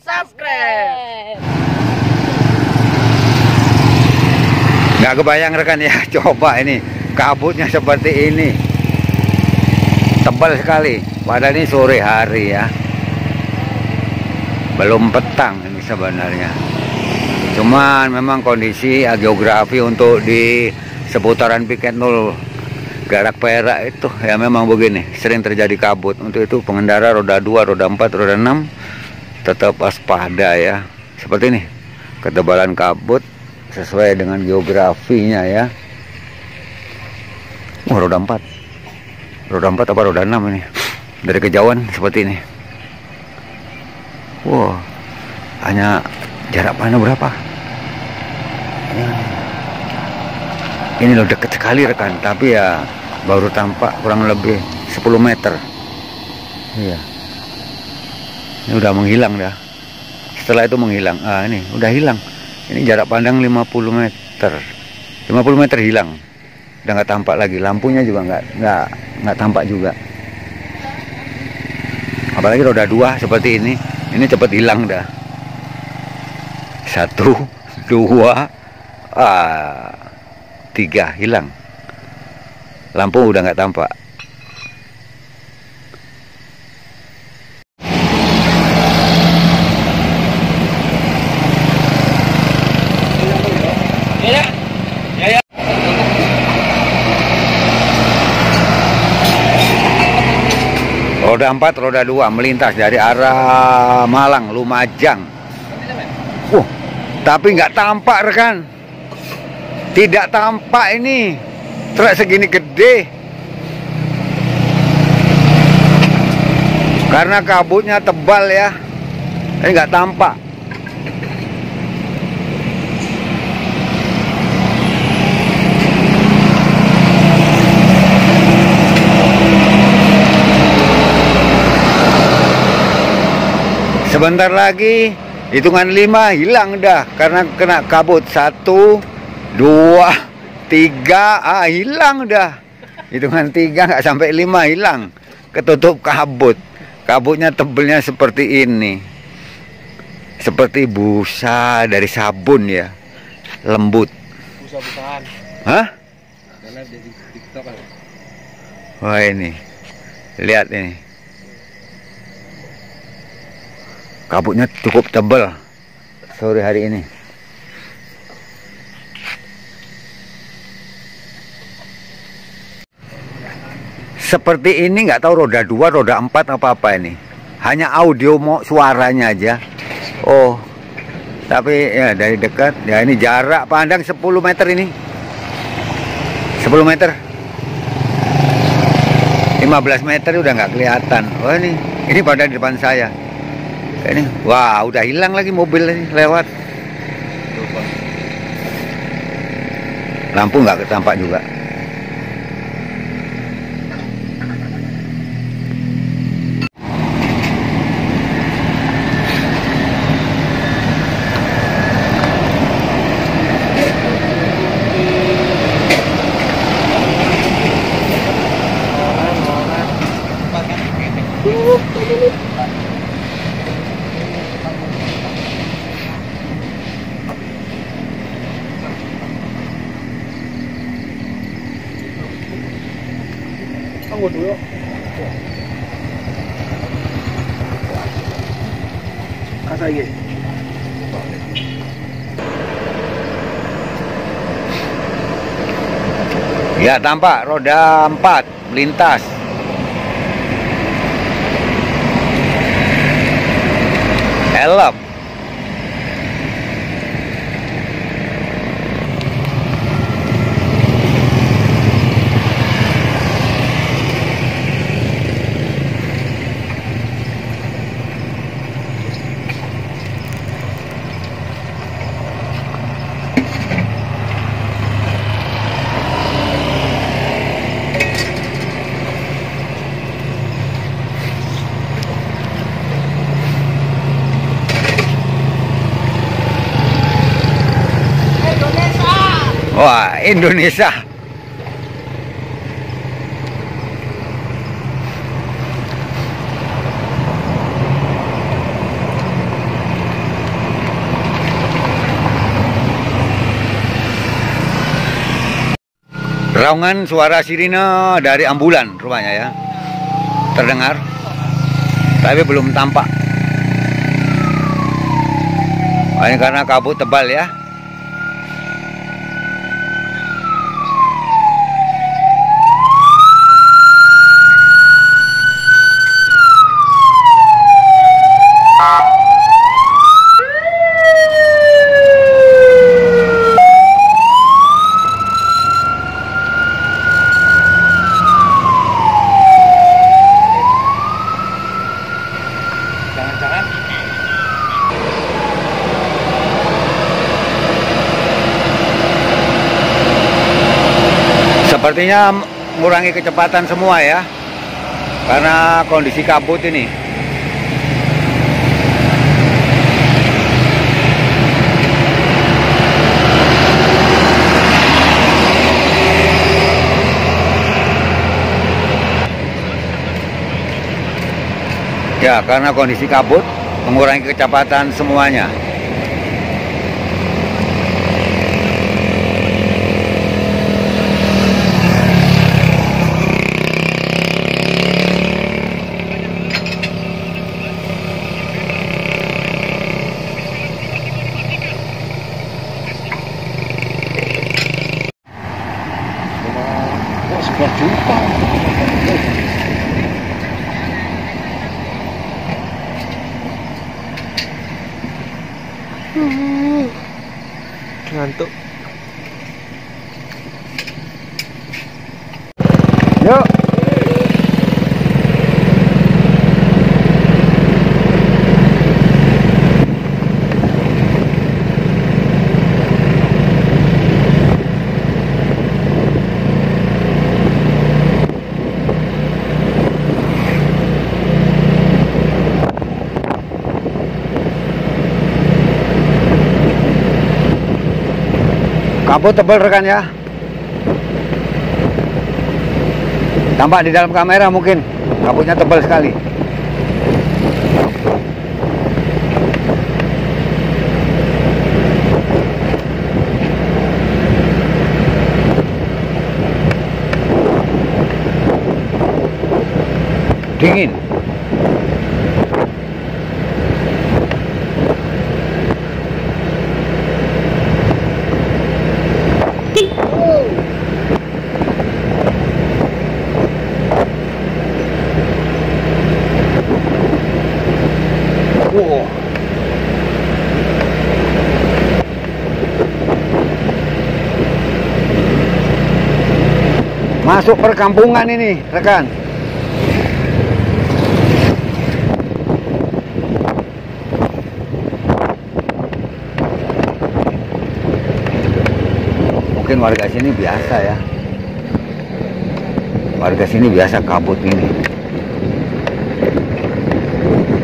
subscribe. Nggak kebayang rekan ya, coba ini kabutnya seperti ini, tebal sekali. Padahal ini sore hari ya, belum petang ini sebenarnya. Cuman memang kondisi geografi untuk di seputaran Piket 0 Garak Perak itu ya memang begini, sering terjadi kabut. Untuk itu pengendara roda 2, roda 4, roda 6 tetap waspada ya. Seperti ini ketebalan kabut sesuai dengan geografinya ya. Roda 4 apa roda 6 ini, dari kejauhan seperti ini. Wow, hanya jarak pandang berapa ya. Ini loh, dekat sekali rekan, tapi ya baru tampak kurang lebih 10 meter. Iya, ini udah menghilang dah. Setelah itu menghilang. Ini udah hilang. Ini jarak pandang 50 meter. 50 meter hilang. Udah nggak tampak lagi. Lampunya juga nggak tampak juga. Apalagi roda 2 seperti ini cepat hilang dah. 1, 2, 3 hilang. Lampu udah nggak tampak. Roda 4, roda 2 melintas dari arah Malang, Lumajang. Tapi nggak tampak rekan. Tidak tampak ini truk segini gede. Karena kabutnya tebal ya. Ini nggak tampak. Sebentar lagi hitungan 5 hilang dah karena kena kabut. 1, 2, 3, hilang dah. Hitungan 3 nggak sampai 5 hilang. Ketutup kabut. Kabutnya tebelnya seperti ini. Seperti busa dari sabun ya. Lembut. Busa-busaan. Hah? Karena di TikTok kan. Wah ini. Lihat ini. Kabutnya cukup tebal sore hari ini. Seperti ini nggak tahu roda 2, roda 4 apa-apa ini. Hanya audio suaranya aja. Oh, tapi ya dari dekat ya, ini jarak pandang 10 meter ini. 10 meter. 15 meter udah nggak kelihatan. Oh ini pada di depan saya. Ini, wah udah hilang lagi mobil ini lewat. Lampu nggak ketampak juga. dulu. Kasih. Ya tampak roda 4 melintas. Helm. Wah, Indonesia. Raungan suara sirine dari ambulan rupanya ya. Terdengar. Tapi belum tampak. Ini karena kabut tebal ya. Jangan-jangan sepertinya mengurangi kecepatan semua ya, karena kondisi kabut ini. Ya, karena kondisi kabut mengurangi kecepatan semuanya. kok 11 juta. Ngantuk. Yuk. Kabut tebal rekan ya. Tampak di dalam kamera mungkin kabutnya tebal sekali. Dingin. Wow. Masuk perkampungan ini, rekan. Mungkin warga sini biasa ya. Warga sini biasa kabut ini.